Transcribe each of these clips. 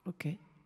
Ok.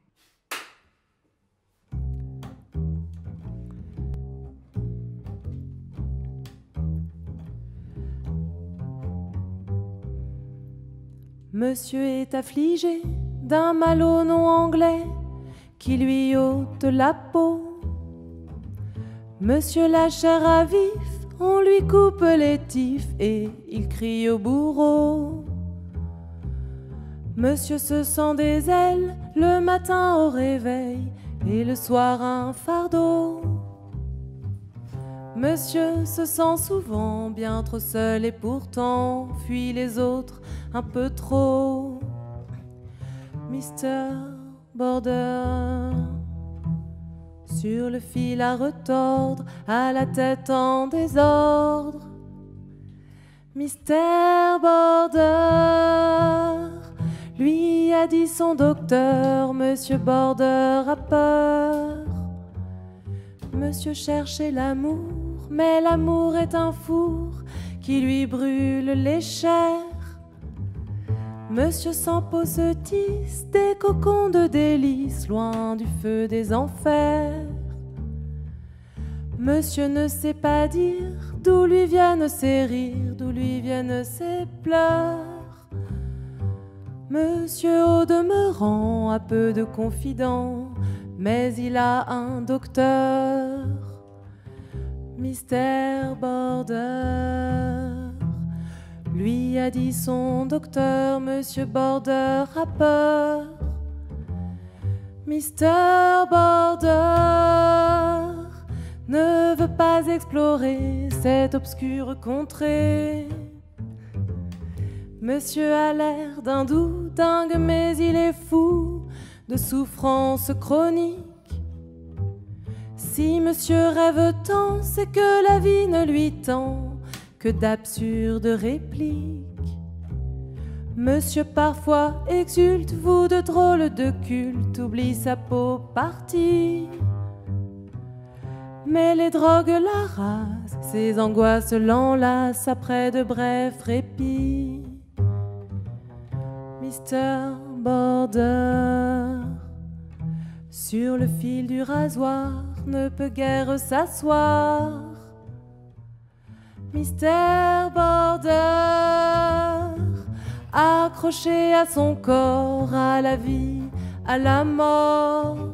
Monsieur est affligé d'un mal au nom anglais qui lui ôte la peau. Monsieur la chair à vif, on lui coupe les tifs et il crie au bourreau. Monsieur se sent des ailes le matin au réveil et le soir un fardeau. Monsieur se sent souvent bien trop seul et pourtant fuit les autres un peu trop. Mister Border, sur le fil à retordre, à la tête en désordre. Mister Border, lui a dit son docteur, Monsieur Border a peur. Monsieur cherchait l'amour, mais l'amour est un four qui lui brûle les chairs. Monsieur sans peau se tisse des cocons de délices loin du feu des enfers. Monsieur ne sait pas dire d'où lui viennent ses rires, d'où lui viennent ses pleurs. Monsieur au demeurant a peu de confidents, mais il a un docteur, Mister Border. Lui a dit son docteur, Monsieur Border a peur. Mister Border ne veut pas explorer cette obscure contrée. Monsieur a l'air d'un doux dingue, mais il est fou de souffrance chronique. Si monsieur rêve tant, c'est que la vie ne lui tend que d'absurdes répliques. Monsieur parfois exulte, vous de drôles de culte, oublie sa peau partie. Mais les drogues la rasent, ses angoisses l'enlacent après de brefs répits. Mister Border, sur le fil du rasoir, ne peut guère s'asseoir. Mister Border, accroché à son corps, à la vie, à la mort.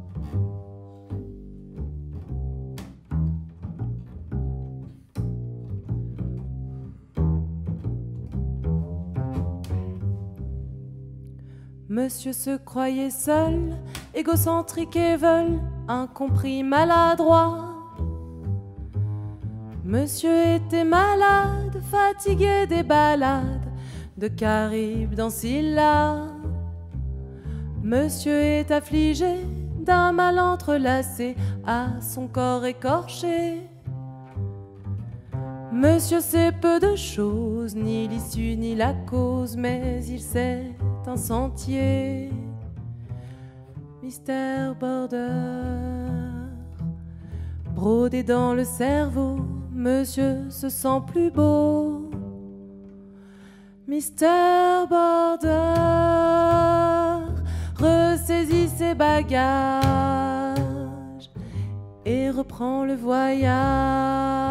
Monsieur se croyait seul, égocentrique et veule, incompris, maladroit. Monsieur était malade, fatigué des balades de Caraïbes dans Scylla. Monsieur est affligé d'un mal entrelacé à son corps écorché. Monsieur sait peu de choses, ni l'issue ni la cause, mais il sait un sentier. Mister Border, brodé dans le cerveau, monsieur se sent plus beau. Mister Border ressaisit ses bagages et reprend le voyage.